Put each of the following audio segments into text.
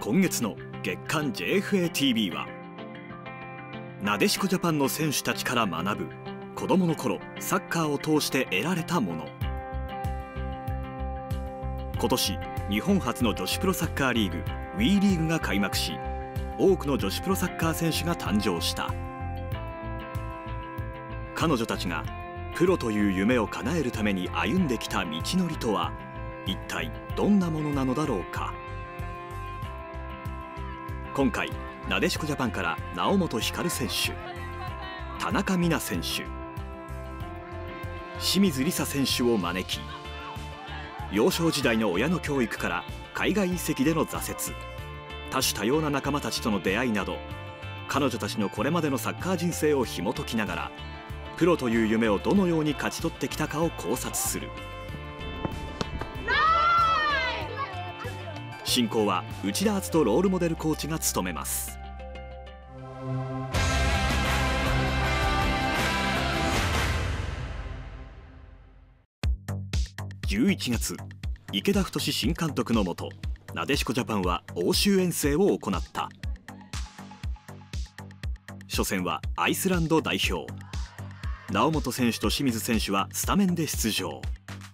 今月の月刊 JFATV はなでしこジャパンの選手たちから学ぶ子どもの頃サッカーを通して得られたもの。今年日本初の女子プロサッカーリーグ WE リーグが開幕し、多くの女子プロサッカー選手が誕生した。彼女たちがプロという夢を叶えるために歩んできた道のりとは一体どんなものなのだろうか。今回なでしこジャパンから猶本光選手、田中美南選手、清水梨紗選手を招き、幼少時代の親の教育から海外移籍での挫折、多種多様な仲間たちとの出会いなど、彼女たちのこれまでのサッカー人生を紐解きながら、プロという夢をどのように勝ち取ってきたかを考察する。進行は内田篤人ロールモデルコーチが務めます。11月、池田太新監督のもと、なでしこジャパンは欧州遠征を行った。初戦はアイスランド代表。猶本選手と清水選手はスタメンで出場。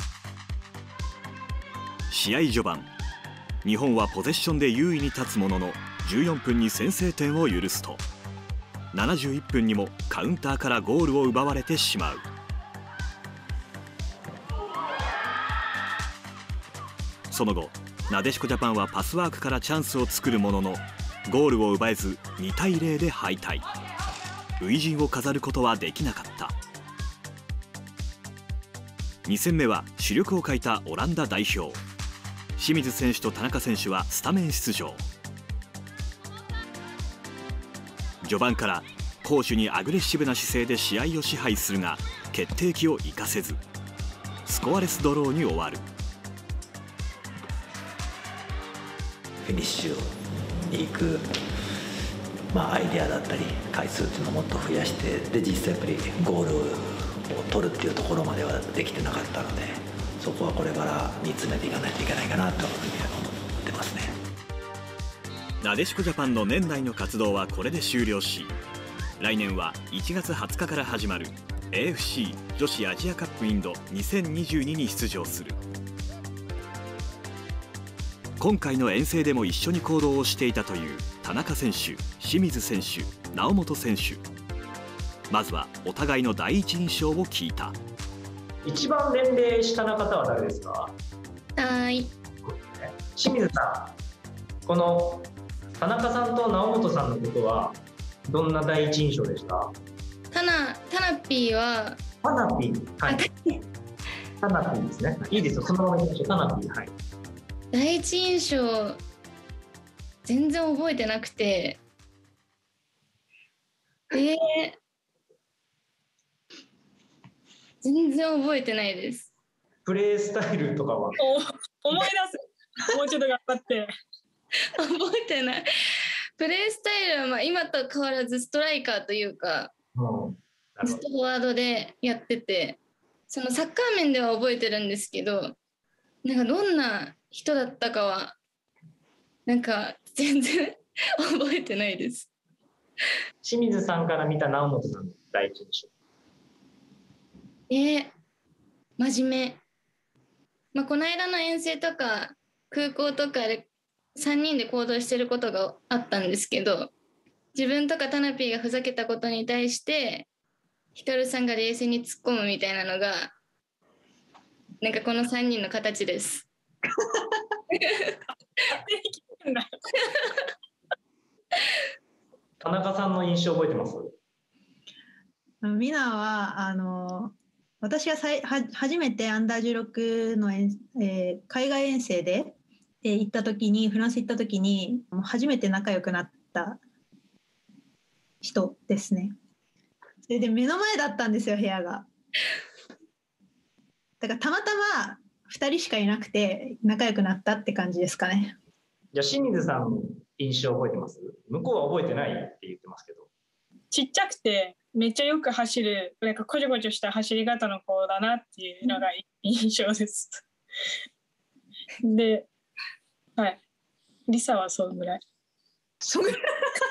試合序盤、日本はポゼッションで優位に立つものの、14分に先制点を許すと、71分にもカウンターからゴールを奪われてしまう。その後、なでしこジャパンはパスワークからチャンスを作るものの、ゴールを奪えず2対0で敗退。初陣を飾ることはできなかった。2戦目は主力を欠いたオランダ代表。清水選手と田中選手はスタメン出場。序盤から攻守にアグレッシブな姿勢で試合を支配するが、決定機を生かせずスコアレスドローに終わる。 フィニッシュに行く、アイデアだったり回数っていうのをもっと増やして、で実際やっぱりゴールを取るっていうところまではできてなかったので、そこはこれから煮詰めていかないといけないかなというふうに思ってますね。 なでしこジャパンの年内の活動はこれで終了し、来年は1月20日から始まる AFC 女子アジアカップインド2022に出場する。今回の遠征でも一緒に行動をしていたという田中選手、清水選手、猶本選手。まずはお互いの第一印象を聞いた。 一番年齢下の方は誰ですか？ はい。 清水さん、この田中さんと猶本さんのことはどんな第一印象でした？ タナピーはタナピー、はい。タナピーですね。いいですよ、そのままいきましょう。タナピー、はい。 第一印象全然覚えてなくて、全然覚えてないです。 プレースタイルとかは思い出す。もうちょっと頑張って。 覚えてない。プレースタイルは今と変わらずストライカーというか、ずっとフォワードでやってて、そのサッカー面では覚えてるんですけど、なんかどんな人だったかはなんか全然覚えてないです。 清水さんから見た猶本さんの第一印象。 真面目。この間の遠征とか空港とかで3人で行動してることがあったんですけど、自分とかタナピーがふざけたことに対してヒカルさんが冷静に突っ込むみたいなのが、なんかこの3人の形です。 田中さんの印象覚えてます？ ミナは私が初めてアンダー16の海外遠征で行った時に、フランス行った時に初めて仲良くなった人ですね。それで目の前だったんですよ、部屋が。だからたまたま2人しかいなくて仲良くなったって感じですかね。 じゃあ清水さんの印象覚えてます？向こうは覚えてないって言ってますけど。 ちっちゃくてめっちゃよく走る、なんかこちょこちょした走り方の子だなっていうのが印象です。で、はい。 リサはそのぐらい。 そぐらい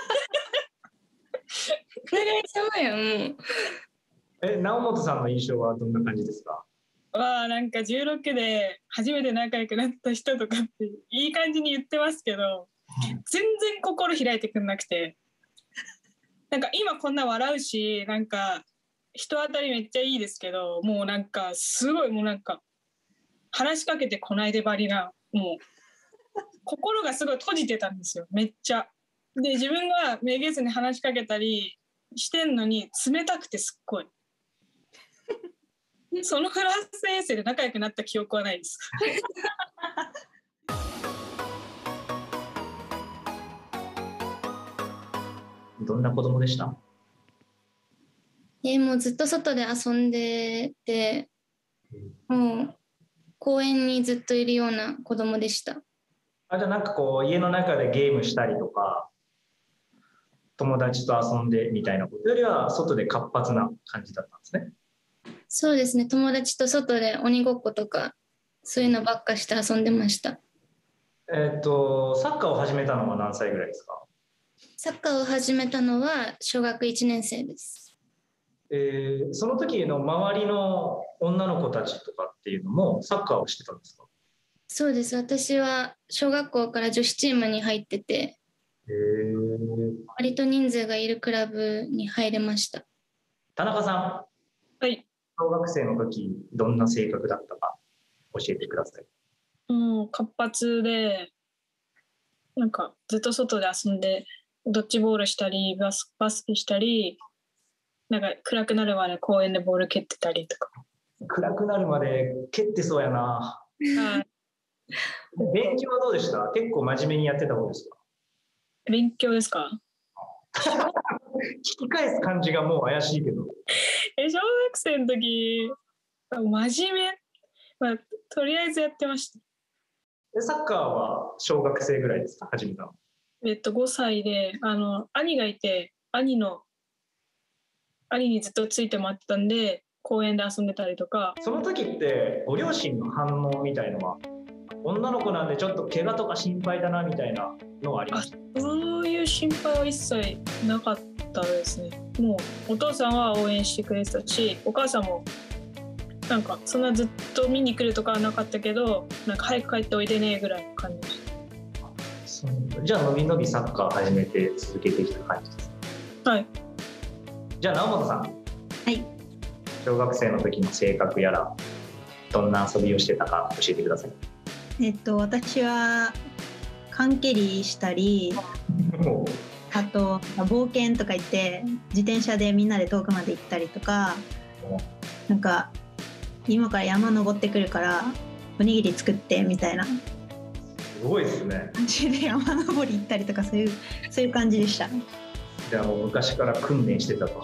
お願いしますよ、もう。 直本さんの印象はどんな感じですか？ なんか16で初めて仲良くなった人とかっていい感じに言ってますけど、全然心開いてくんなくて、なんか今こんな笑うし、なんか人当たりめっちゃいいですけど、もうなんかすごいもうなんか話しかけてこないでばりな、もう心がすごい閉じてたんですよ、めっちゃ。で自分がめげずに話しかけたりしてんのに冷たくてすっごい。そのフランス遠征で仲良くなった記憶はないです。 どんな子供でした？ もうずっと外で遊んでて、もう公園にずっといるような子供でした。 じゃあなんかこう家の中でゲームしたりとか友達と遊んでみたいなことよりは外で活発な感じだったんですね。 そうですね、友達と外で鬼ごっことかそういうのばっかして遊んでました。 サッカーを始めたのは何歳ぐらいですか？ サッカーを始めたのは小学1年生です。 その時の周りの女の子たちとかっていうのもサッカーをしてたんですか？ そうです、私は小学校から女子チームに入ってて、割と人数がいるクラブに入れました。 田中さん、 はい。 小学生の時どんな性格だったか教えてください。 活発で、なんかずっと外で遊んでドッジボールしたりバスケしたり、なんか暗くなるまで公園でボール蹴ってたりとか。 暗くなるまで蹴ってそうやな。勉強はどうでした？結構真面目にやってた方ですか？ 勉強ですか？ 聞き返す感じがもう怪しいけど。 小学生の時真面目、とりあえずやってました。 サッカーは小学生ぐらいですか？始めたの。 5歳で兄がいて、兄にずっとついてもらってたんで公園で遊んでたりとか。 その時ってご両親の反応みたいのは、女の子なんでちょっと怪我とか心配だなみたいなのはありました？ そういう心配は一切なかったですね。もうお父さんは応援してくれてたし、お母さんもなんかそんなずっと見に来るとかはなかったけど、なんか早く帰っておいでねぐらいの感じでした。 じゃあのびのびサッカー始めて続けてきた感じですか？ はい。 じゃあ直本さん、 はい。 小学生の時の性格やらどんな遊びをしてたか教えてください。 私は缶蹴りしたり、あと冒険とか言って自転車でみんなで遠くまで行ったりとか、なんか今から山登ってくるからおにぎり作ってみたいな、すごいですね。 感じで山登り行ったりとか、そういう感じでした。 じゃあもう昔から訓練してたと。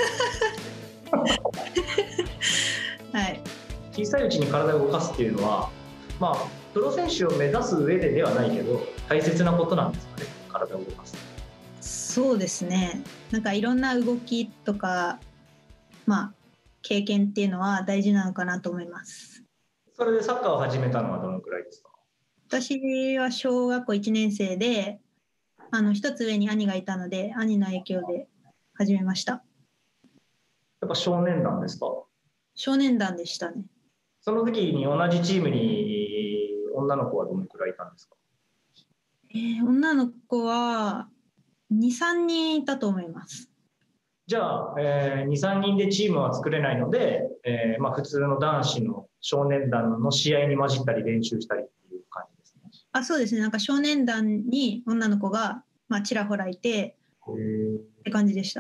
はい。 小さいうちに体を動かすっていうのは、まあプロ選手を目指す上ではないけど大切なことなんですかね、体を動かす。 そうですね。なんかいろんな動きとか、経験っていうのは大事なのかなと思います。 それでサッカーを始めたのはどのくらいですか？ 私は小学校1年生で、一つ上に兄がいたので、兄の影響で始めました。 やっぱ少年団ですか？ 少年団でしたね。 その時に同じチームに女の子はどのくらいいたんですか？ 女の子は 2,3 人いたと思います。 じゃあ、2、3人でチームは作れないので、普通の男子の少年団の試合に混じったり練習したりっていう感じですね。 そうですね。なんか少年団に女の子が、ちらほらいてって感じでした。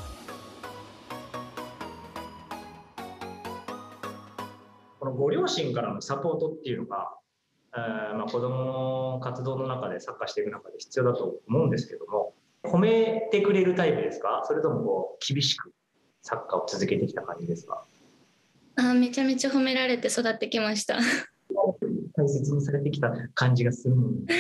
このご両親からのサポートっていうのが、子どもの活動の中でサッカーしていく中で必要だと思うんですけども、褒めてくれるタイプですか？それとも厳しくサッカーを続けてきた感じですか？ めちゃめちゃ褒められて育ってきました。 大切にされてきた感じがするのに。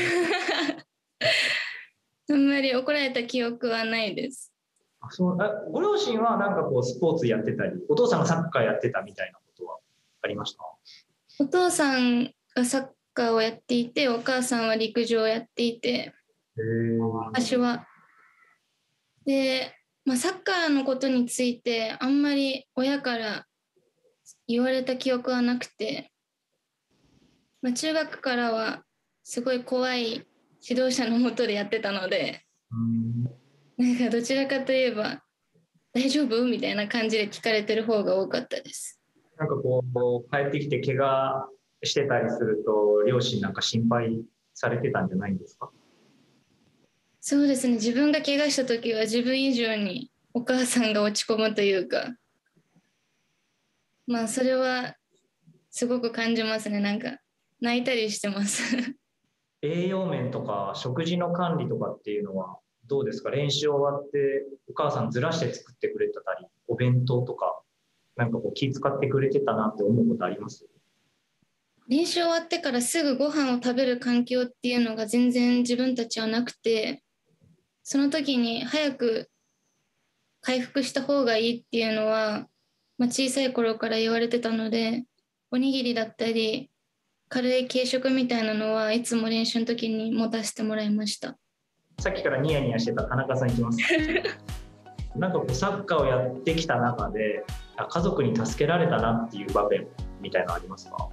あんまり怒られた記憶はないです。 ご両親はなんかスポーツやってたり、お父さんがサッカーやってたみたいなことはありました？ お父さんがサッカーをやっていて、お母さんは陸上をやっていて、私は。で、サッカーのことについてあんまり親から言われた記憶はなくて、中学からはすごい怖い指導者のもとでやってたので、なんかどちらかといえば大丈夫みたいな感じで聞かれてる方が多かったです。 なんかこう帰ってきて怪我してたりすると両親なんか心配されてたんじゃないんですか？ そうですね、自分が怪我した時は自分以上にお母さんが落ち込むというか、それはすごく感じますね。なんか泣いたりしてます栄養面とか食事の管理とかっていうのはどうですか？練習終わってお母さんずらして作ってくれてたり、お弁当とかなんかこう気遣ってくれてたなって思うことあります？ 練習終わってからすぐご飯を食べる環境っていうのが全然自分たちはなくて、その時に早く回復した方がいいっていうのは、小さい頃から言われてたので、おにぎりだったり軽い軽食みたいなのはいつも練習の時に持たせてもらいました。 さっきからニヤニヤしてた田中さんいきますなんかこうサッカーをやってきた中で家族に助けられたなっていう場面みたいなのありますか？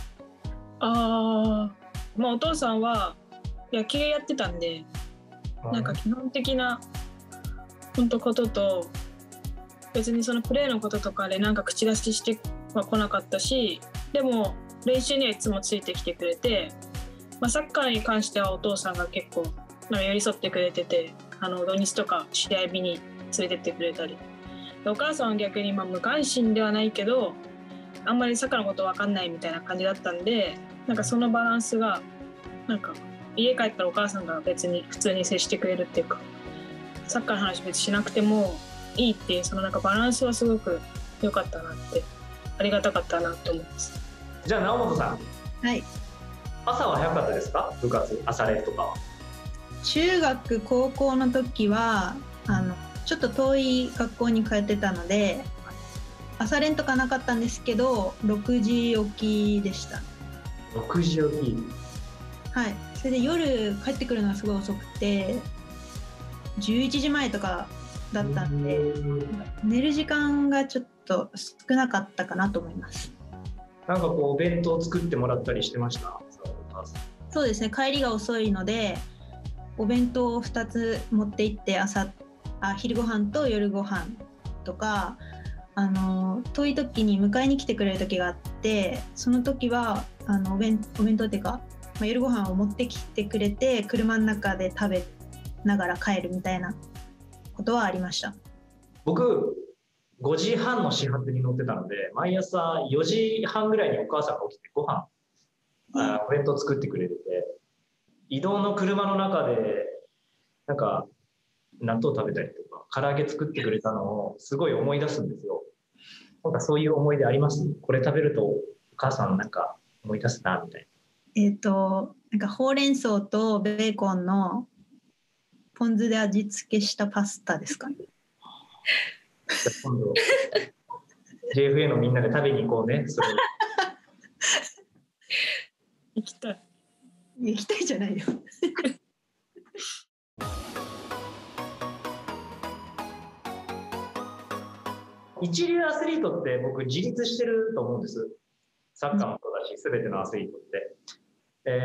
お父さんは野球やってたんで、なんか基本的なことと、別にそのプレーのこととかでなんか口出ししては来なかったし、でも練習にはいつもついてきてくれて、サッカーに関してはお父さんが結構寄り添ってくれてて、土日とか試合日に連れてってくれたり、お母さんは逆に無関心ではないけどあんまりサッカーのこと分かんないみたいな感じだったんで、なんかそのバランスがなんか家帰ったらお母さんが別に普通に接してくれるっていうか、サッカーの話別にしなくてもいいっていう、そのなんかバランスはすごく良かったなって、ありがたかったなって思います。 じゃあ直本さん、 はい。 朝は早かったですか？部活、朝練とかは。 中学高校の時はちょっと遠い学校に通ってたので朝練とかなかったんですけど、6時起きでした。 6時起き。 はい。それで夜帰ってくるのがすごい遅くて11時前とかだったんで、寝る時間がちょっと少なかったかなと思います。 なんかこうお弁当作ってもらったりしてました？ そうですね、帰りが遅いのでお弁当を2つ持って行って、昼ご飯と夜ご飯とか、遠い時に迎えに来てくれる時があって、その時はお弁当っていうか、夜ご飯を持ってきてくれて車の中で食べながら帰るみたいなことはありました。 僕5時半の始発に乗ってたので、毎朝4時半ぐらいにお母さんが起きてご飯、お弁当作ってくれてて、移動の車の中でなんか納豆食べたりとか唐揚げ作ってくれたのをすごい思い出すんですよ。なんかそういう思い出あります？これ食べるとお母さんなんか思い出すなみたいな。なんかほうれん草とベーコンのポン酢で味付けしたパスタですかね。 じゃあ今度JFA のみんなで食べに行こうね。それ行きたい。 行きたいじゃないよ一流アスリートって僕自立してると思うんです。サッカーもそうだし全てのアスリートって、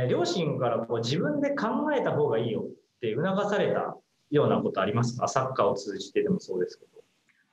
両親からこう自分で考えた方がいいよって促されたようなことありますか？サッカーを通じてでもそうですけど。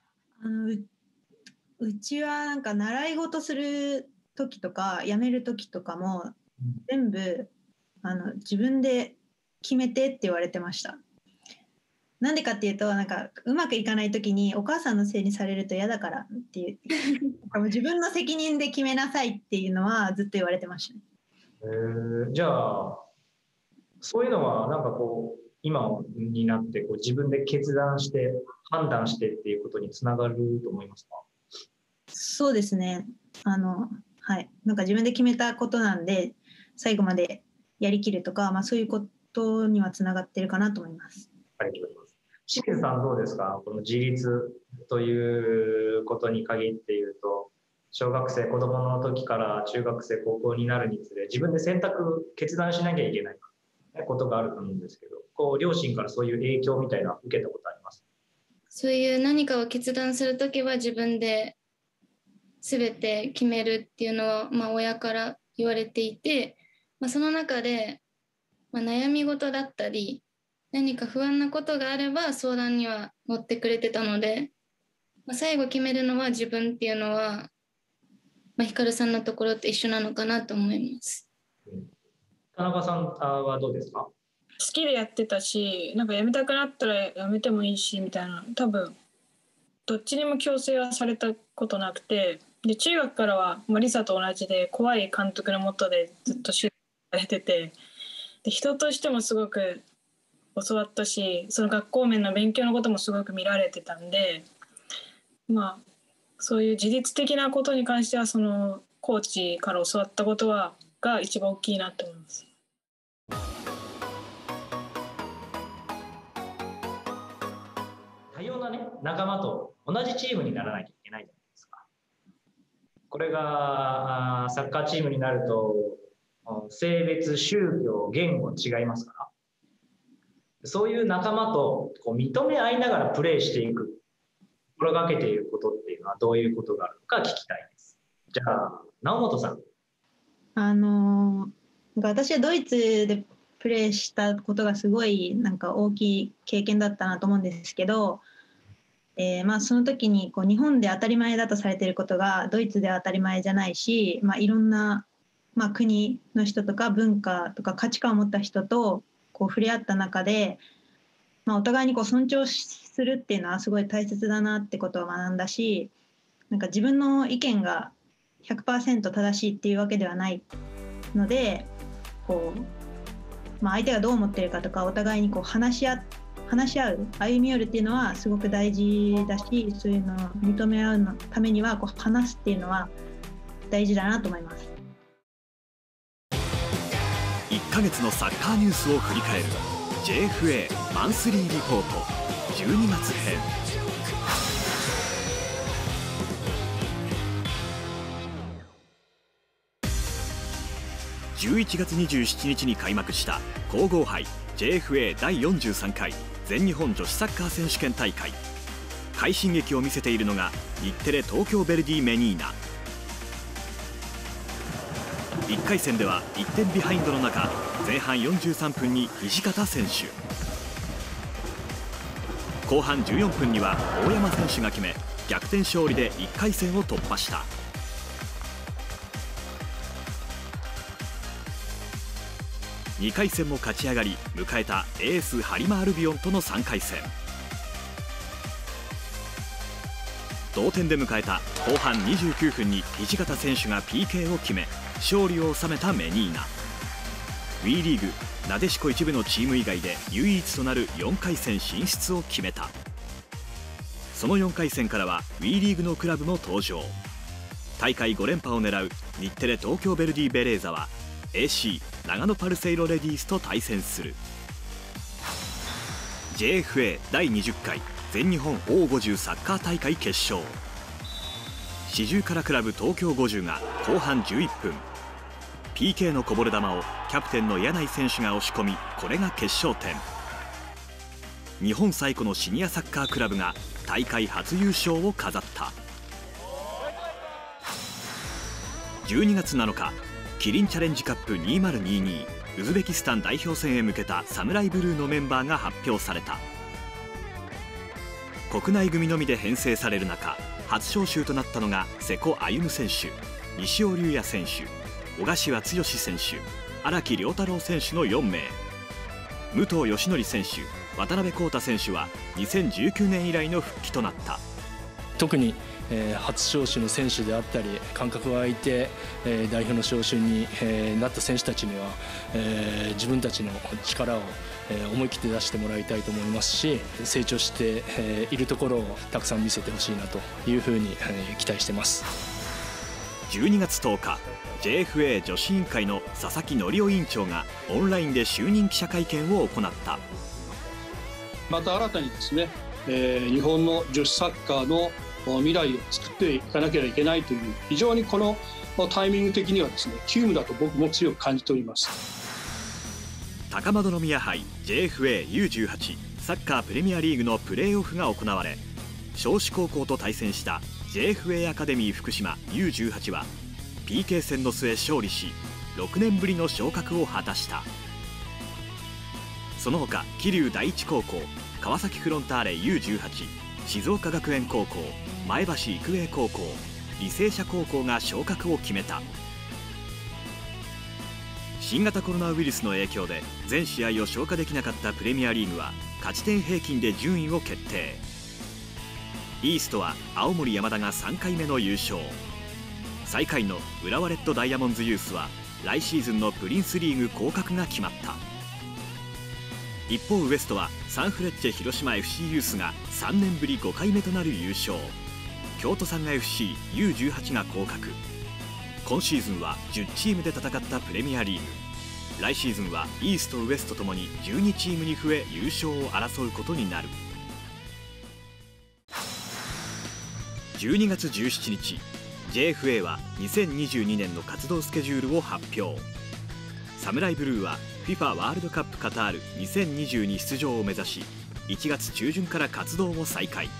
うちはなんか習い事する時とか辞める時とかも全部自分で決めてって言われてました。なんでかっていうと、なんかうまくいかない時にお母さんのせいにされると嫌だからっていう自分の責任で決めなさいっていうのはずっと言われてましたね。 じゃあそういうのはなんかこう今になってこう自分で決断して判断してっていうことにつながると思いますか？ そうですね。はい。なんか自分で決めたことなんで最後までやりきるとか、そういうことにはつながってるかなと思います。 ありがとうございます。清水さんどうですか？この自立ということに限って言うと、 小学生、子供の時から中学生、高校になるにつれ、自分で決断しなきゃいけないことがあると思うんですけど、こう両親からそういう影響みたいなの受けたことあります？ そういう何かを決断するときは自分で全て決めるっていうのは、親から言われていて、その中で、悩み事だったり何か不安なことがあれば相談には乗ってくれてたので、最後決めるのは自分っていうのは、ヒカルさんのところと一緒なのかなと思います。 田中さんはどうですか？ 好きでやってたし、なんかやめたくなったらやめてもいいしみたいな、多分どっちにも強制はされたことなくて、で中学からはリサと同じで怖い監督の下でずっと指導されてて、で人としてもすごく教わったし、その学校面の勉強のこともすごく見られてたんで、そういう自律的なことに関してはそのコーチから教わったことが一番大きいなと思います。 多様な仲間と同じチームにならないといけないじゃないですか。これがサッカーチームになると性別、宗教、言語違いますから、そういう仲間と認め合いながらプレーしていく、心がけていることっていうのはどういうことがあるのか聞きたいです。じゃあ直本さん。 私はドイツでプレーしたことがすごい大きい経験だったなと思うんですけど、その時に日本で当たり前だとされていることがドイツでは当たり前じゃないし、いろんな、国の人とか文化とか価値観を持った人と触れ合った中で、お互いに尊重するっていうのはすごい大切だなってことを学んだし、自分の意見が 100% 正しいっていうわけではないので、相手がどう思ってるかとかお互いに話し合う、歩み寄るっていうのはすごく大事だし、そういうのを認め合うのためには話すっていうのは大事だなと思います。 1ヶ月のサッカーニュースを振り返る JFA マンスリーリポート12月編。11月27日に開幕した皇后杯 JFA 第43回全日本女子サッカー選手権大会。快進撃を見せているのが日テレ東京ヴェルディメニーナ。1回戦では1点ビハインドの中、前半43分に土方選手、後半14分には大山選手が決め、逆転勝利で1回戦を突破した。2回戦も勝ち上がり、迎えたエースハリマ・アルビオンとの3回戦。同点で迎えた後半29分に土方選手が PK を決め、勝利を収めたメニーナ。 WE リーグなでしこ一部のチーム以外で唯一となる4回戦進出を決めた。その4回戦からは WE リーグのクラブも登場。大会5連覇を狙う日テレ東京ヴェルディベレーザは AC 長野パルセイロレディースと対戦する。 JFA 第20回全日本 O50 サッカー大会決勝。四十からクラブ東京50が後半11分 PK のこぼれ球をキャプテンの柳井選手が押し込み、これが決勝点。日本最古のシニアサッカークラブが大会初優勝を飾った。12月7日キリンチャレンジカップ2022ウズベキスタン代表戦へ向けたサムライブルーのメンバーが発表された。国内組のみで編成される中、初招集となったのが瀬古歩夢選手、西尾隆也選手、小柏剛選手、荒木遼太郎選手の4名。武藤義則選手、渡辺康太選手は2019年以来の復帰となった。 特に初招集の選手であったり、感覚が空いて代表の招集になった選手たちには自分たちの力を思い切って出してもらいたいと思いますし、成長しているところをたくさん見せてほしいなというふうに期待してます。 12月10日 JFA 女子委員会の佐々木則夫委員長がオンラインで就任記者会見を行った。 また新たにですね、日本の女子サッカーの未来を作っていかなければいけないという、非常にこのタイミング的にはですね、急務だと僕も強く感じております。 高円宮杯 JFA-U18 サッカープレミアリーグのプレーオフが行われ、尚志高校と対戦した JFA アカデミー福島 U18 は PK 戦の末勝利し、6年ぶりの昇格を果たした。その他、桐生第一高校、川崎フロンターレ U18、静岡学園高校、前橋育英高校、履正社高校が昇格を決めた。新型コロナウイルスの影響で全試合を消化できなかったプレミアリーグは勝ち点平均で順位を決定。イーストは青森山田が3回目の優勝。最下位の浦和レッドダイヤモンズユースは来シーズンのプリンスリーグ降格が決まった。一方、ウエストはサンフレッチェ広島 FC ユースが3年ぶり5回目となる優勝。京都サンガ FC U18 が降格。今シーズンは10チームで戦ったプレミアリーグ。来シーズンはイーストウエストともに12チームに増え優勝を争うことになる。12月17日 JFA は2022年の活動スケジュールを発表。サムライブルーは FIFA ワールドカップカタール2022出場を目指し、1月中旬から活動を再開。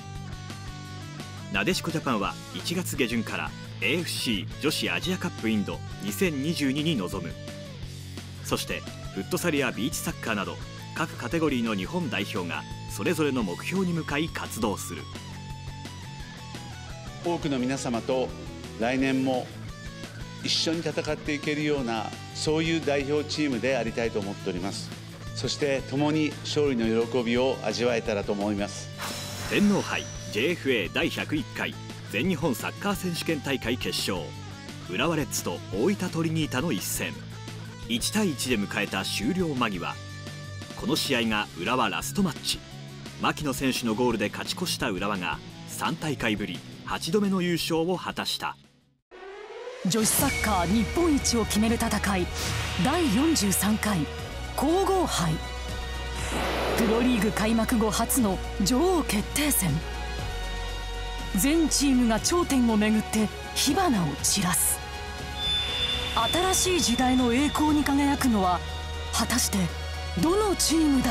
なでしこジャパンは1月下旬から AFC 女子アジアカップインド2022に臨む。そしてフットサルやビーチサッカーなど各カテゴリーの日本代表がそれぞれの目標に向かい活動する。 多くの皆様と来年も一緒に戦っていけるような、そういう代表チームでありたいと思っております。そして共に勝利の喜びを味わえたらと思います。 天皇杯 JFA 第101回全日本サッカー選手権大会決勝、浦和レッズと大分トリニータの一戦、1対1で迎えた終了間際、この試合が浦和ラストマッチ。牧野選手のゴールで勝ち越した浦和が3大会ぶり8度目の優勝を果たした。 女子サッカー日本一を決める戦い、第43回皇后杯。プロリーグ開幕後初の女王決定戦。全チームが頂点をめぐって火花を散らす。新しい時代の栄光に輝くのは果たしてどのチームだ。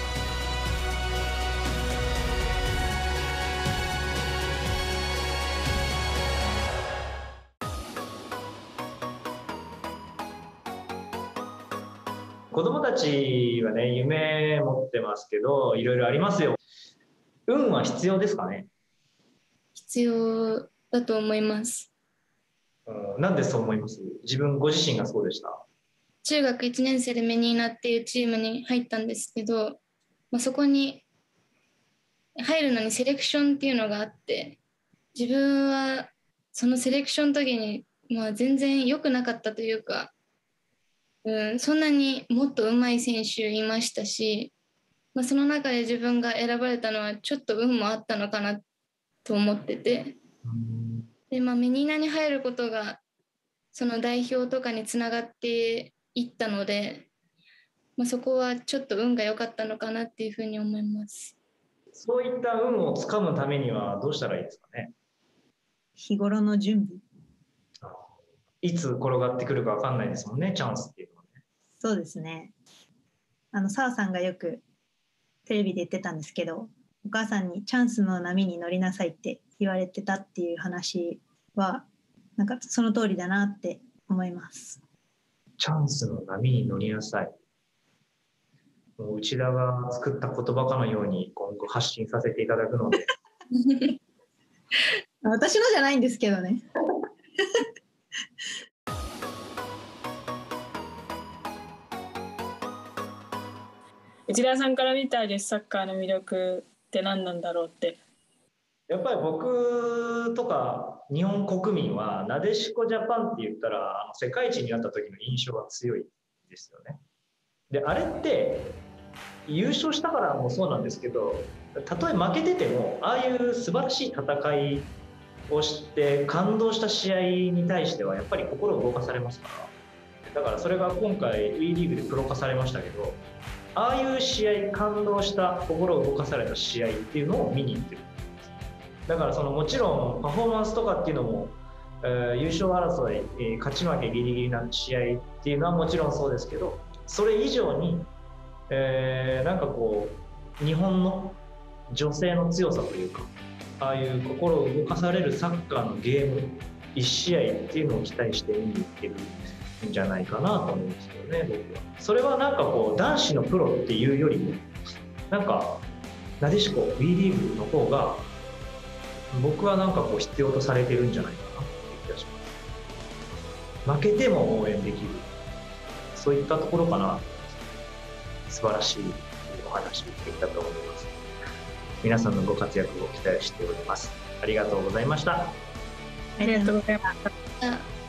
子供たちはね、夢持ってますけど、いろいろありますよ。運は必要ですかね？ 必要だと思います。 なんでそう思います？ご自身がそうでした？ 中学1年生でメニーナっていうチームに入ったんですけど、そこに入るのにセレクションっていうのがあって、自分はそのセレクションの時に、全然良くなかったというか、そんなにもっと上手い選手いましたし、その中で自分が選ばれたのはちょっと運もあったのかなと思ってて、で、メニーナに入ることがその代表とかにつながっていったので、そこはちょっと運が良かったのかなっていうふうに思います。 そういった運をつかむためにはどうしたらいいですかね？ 日頃の準備。 いつ転がってくるか分かんないですもんね、チャンスっていうのはね。 そうですね。澤さんがよくテレビで言ってたんですけど、お母さんにチャンスの波に乗りなさいって言われてたっていう話は、なんかその通りだなって思います。 チャンスの波に乗りなさい。もう内田が作った言葉かのように今後発信させていただくので。 私のじゃないんですけどね。 内田さんから見た女子サッカーの魅力って何なんだろうって。 やっぱり僕とか日本国民はなでしこジャパンって言ったら世界一になった時の印象が強いですよね。で、あれって優勝したからもそうなんですけど、たとえ負けててもああいう素晴らしい戦いをして感動した試合に対してはやっぱり心を動かされますから。だからそれが今回 WE リーグでプロ化されましたけど、ああいう試合、感動した心を動かされた試合っていうのを見に行ってる。 だからもちろんパフォーマンスとかっていうのも、優勝争い、勝ち負けギリギリな試合っていうのはもちろんそうですけど、それ以上に、なんかこう日本の女性の強さというか、ああいう心を動かされるサッカーのゲーム1試合っていうのを期待して見に行ってるんじゃないかなと思うんですけどね、僕は。それはなんかこう男子のプロっていうよりも、なんかなでしこ WE リーグの方が僕はなんかこう必要とされてるんじゃないかなっていう気がします。負けても応援できる、そういったところかな。素晴らしいお話できたと思います。皆さんのご活躍を期待しております。ありがとうございました。 ありがとうございました。